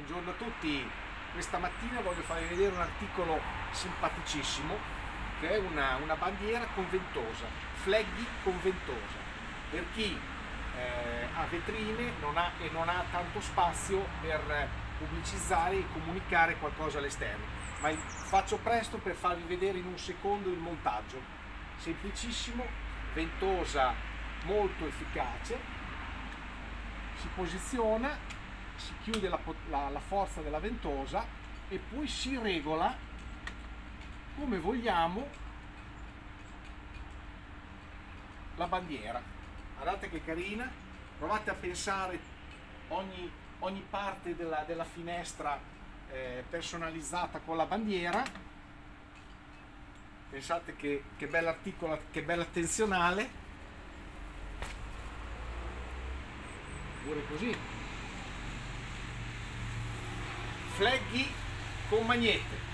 Buongiorno a tutti, questa mattina voglio farvi vedere un articolo simpaticissimo che è una bandiera con ventosa, flaggy con ventosa, per chi ha vetrine e non ha tanto spazio per pubblicizzare e comunicare qualcosa all'esterno, ma faccio presto per farvi vedere in un secondo il montaggio, semplicissimo, ventosa molto efficace, si posiziona, si chiude la forza della ventosa e poi si regola come vogliamo la bandiera. Guardate che carina, provate a pensare ogni parte della finestra personalizzata con la bandiera. Pensate che bell'articolo, che bella attenzionale, pure così. Flaggy con magnete.